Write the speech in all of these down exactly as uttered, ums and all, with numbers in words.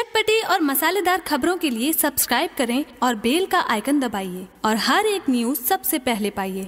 चटपटी और मसालेदार खबरों के लिए सब्सक्राइब करें और बेल का आइकन दबाइए और हर एक न्यूज सबसे पहले पाइए।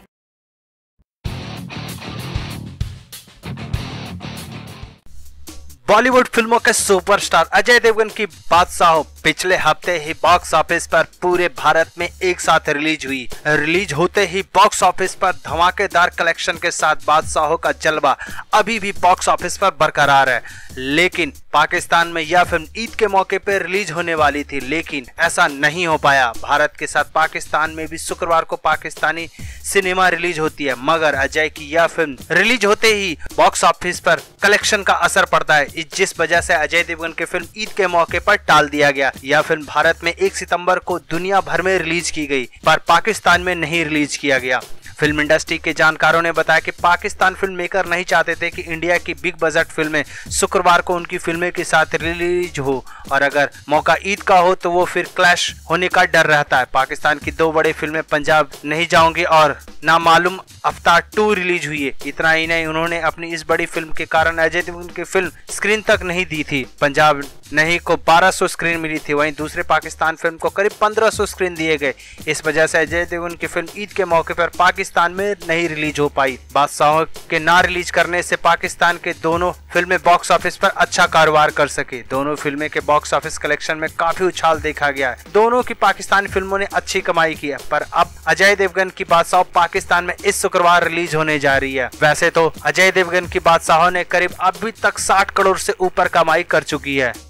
बॉलीवुड फिल्मों के सुपरस्टार अजय देवगन की बादशाह पिछले हफ्ते ही बॉक्स ऑफिस पर पूरे भारत में एक साथ रिलीज हुई। रिलीज होते ही बॉक्स ऑफिस पर धमाकेदार कलेक्शन के साथ बादशाहों का जलवा अभी भी बॉक्स ऑफिस पर बरकरार है। लेकिन पाकिस्तान में यह फिल्म ईद के मौके पर रिलीज होने वाली थी, लेकिन ऐसा नहीं हो पाया। भारत के साथ पाकिस्तान में भी शुक्रवार को पाकिस्तानी सिनेमा रिलीज होती है, मगर अजय की यह फिल्म रिलीज होते ही बॉक्स ऑफिस पर कलेक्शन का असर पड़ता है, जिस वजह से अजय देवगन की फिल्म ईद के मौके पर टाल दिया गया। यह फिल्म भारत में एक सितंबर को दुनिया भर में रिलीज की गई, पर पाकिस्तान में नहीं रिलीज किया गया। फिल्म इंडस्ट्री के जानकारों ने बताया कि पाकिस्तान फिल्म मेकर नहीं चाहते थे कि इंडिया की बिग बजट फिल्में शुक्रवार को उनकी फिल्में के साथ रिलीज हो, और अगर मौका ईद का हो तो वो फिर क्लैश होने का डर रहता है। पाकिस्तान की दो बड़ी फिल्में पंजाब नहीं जाऊंगी और नामालूम अवतार टू रिलीज हुई है। इतना ही नहीं, उन्होंने अपनी इस बड़ी फिल्म के कारण अजय देवगन की फिल्म स्क्रीन तक नहीं दी थी। पंजाब नहीं को बारह सौ स्क्रीन मिली थी, वहीं दूसरे पाकिस्तान फिल्म को करीब पंद्रह सौ स्क्रीन दिए गए। इस वजह से अजय देवगन की फिल्म ईद के मौके पर पाकिस्तान में नहीं रिलीज हो पाई। बादशाहों के ना रिलीज करने से पाकिस्तान के दोनों फिल्में बॉक्स ऑफिस पर अच्छा कारोबार कर सके। दोनों फिल्में के बॉक्स ऑफिस कलेक्शन में काफी उछाल देखा गया है। दोनों की पाकिस्तानी फिल्मों ने अच्छी कमाई की है, पर अब अजय देवगन की बादशाह पाकिस्तान में इस शुक्रवार रिलीज होने जा रही है। वैसे तो अजय देवगन की बादशाहों ने करीब अभी तक साठ करोड़ से ऊपर कमाई कर चुकी है।